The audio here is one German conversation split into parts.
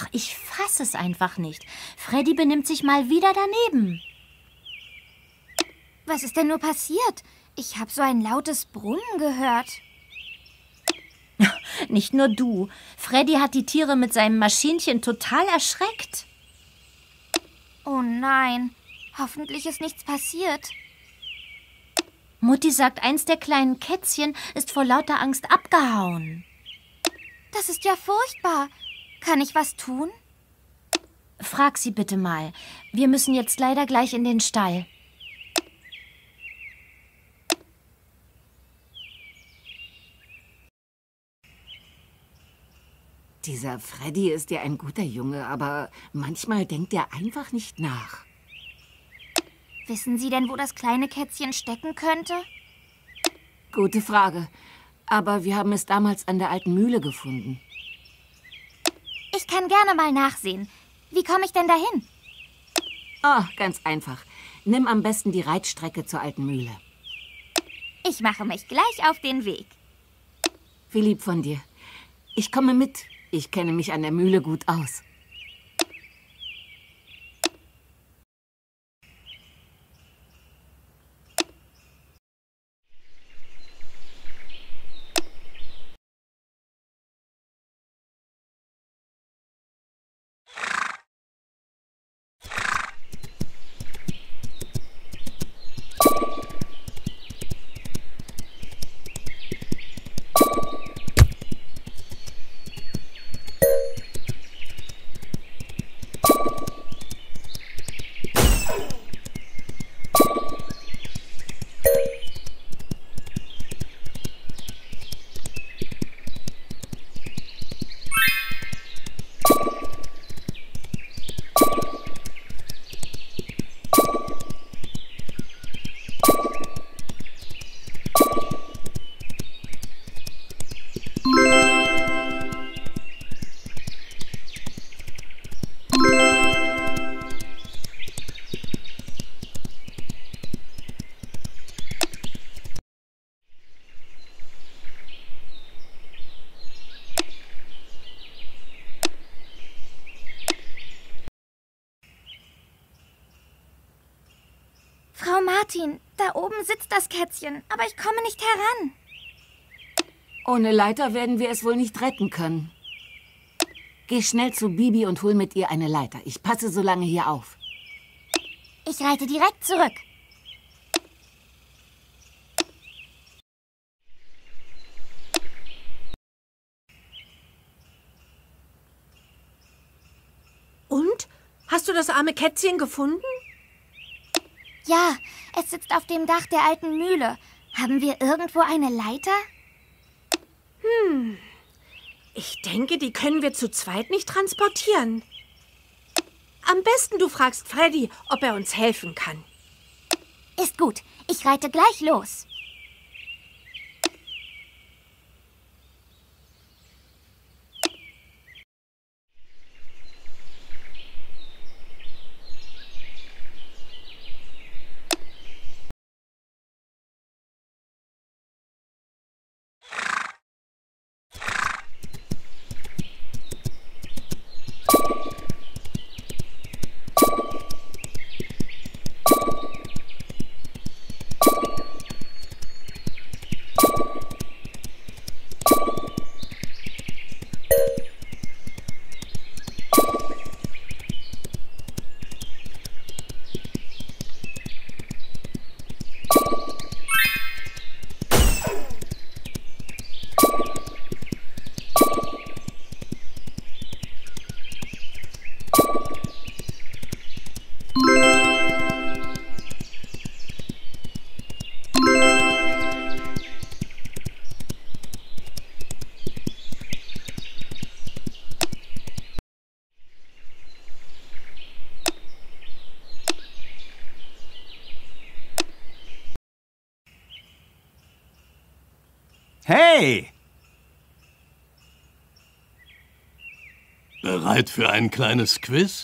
Ich fasse es einfach nicht. Freddy benimmt sich mal wieder daneben. Was ist denn nur passiert? Ich habe so ein lautes Brummen gehört. Nicht nur du. Freddy hat die Tiere mit seinem Maschinchen total erschreckt. Oh nein, hoffentlich ist nichts passiert. Mutti sagt, eins der kleinen Kätzchen ist vor lauter Angst abgehauen. Das ist ja furchtbar. Kann ich was tun? Frag sie bitte mal. Wir müssen jetzt leider gleich in den Stall. Dieser Freddy ist ja ein guter Junge, aber manchmal denkt er einfach nicht nach. Wissen Sie denn, wo das kleine Kätzchen stecken könnte? Gute Frage. Aber wir haben es damals an der alten Mühle gefunden. Ich kann gerne mal nachsehen. Wie komme ich denn dahin? Oh, ganz einfach. Nimm am besten die Reitstrecke zur alten Mühle. Ich mache mich gleich auf den Weg. Wie lieb von dir. Ich komme mit. Ich kenne mich an der Mühle gut aus. Frau Martin, da oben sitzt das Kätzchen, aber ich komme nicht heran. Ohne Leiter werden wir es wohl nicht retten können. Geh schnell zu Bibi und hol mit ihr eine Leiter. Ich passe so lange hier auf. Ich reite direkt zurück. Und? Hast du das arme Kätzchen gefunden? Ja, es sitzt auf dem Dach der alten Mühle. Haben wir irgendwo eine Leiter? Ich denke, die können wir zu zweit nicht transportieren. Am besten du fragst Freddy, ob er uns helfen kann. Ist gut, ich reite gleich los. Hey! Bereit für ein kleines Quiz?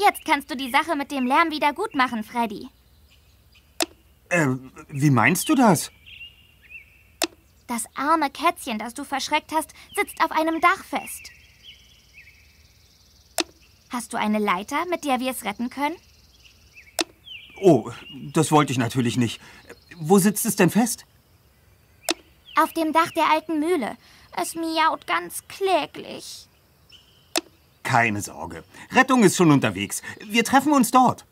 Jetzt kannst du die Sache mit dem Lärm wieder gut machen, Freddy. Wie meinst du das? Das arme Kätzchen, das du verschreckt hast, sitzt auf einem Dach fest. Hast du eine Leiter, mit der wir es retten können? Oh, das wollte ich natürlich nicht. Wo sitzt es denn fest? Auf dem Dach der alten Mühle. Es miaut ganz kläglich. Keine Sorge. Rettung ist schon unterwegs. Wir treffen uns dort.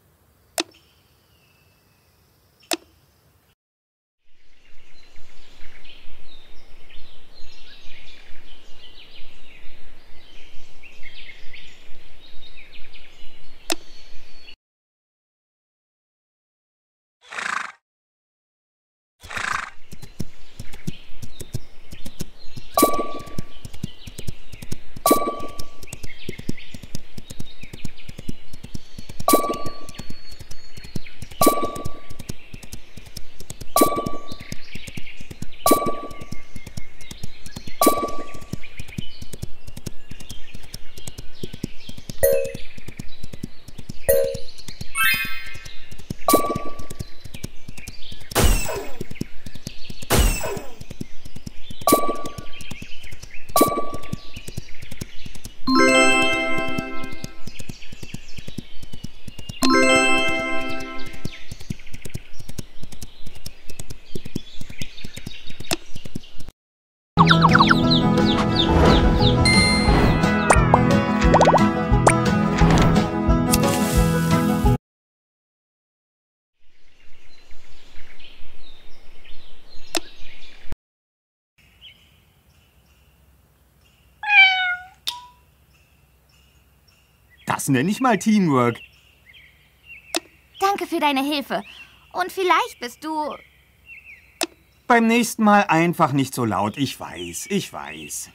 Das nenne ich mal Teamwork. Danke für deine Hilfe. Und vielleicht bist du... Beim nächsten Mal einfach nicht so laut. Ich weiß, ich weiß.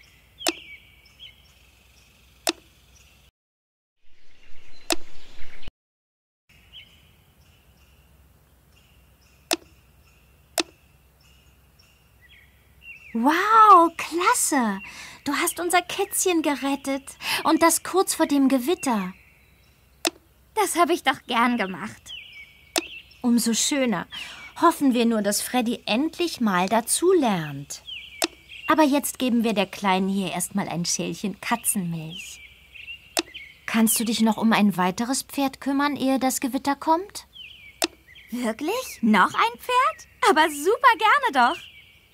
Wow, klasse. Du hast unser Kätzchen gerettet. Und das kurz vor dem Gewitter. Das habe ich doch gern gemacht. Umso schöner. Hoffen wir nur, dass Freddy endlich mal dazu lernt. Aber jetzt geben wir der Kleinen hier erstmal ein Schälchen Katzenmilch. Kannst du dich noch um ein weiteres Pferd kümmern, ehe das Gewitter kommt? Wirklich? Noch ein Pferd? Aber super gerne doch.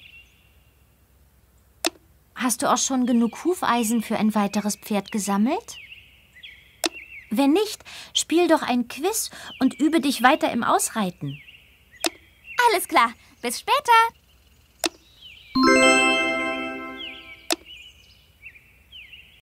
Hast du auch schon genug Hufeisen für ein weiteres Pferd gesammelt? Wenn nicht, spiel doch ein Quiz und übe dich weiter im Ausreiten. Alles klar. Bis später.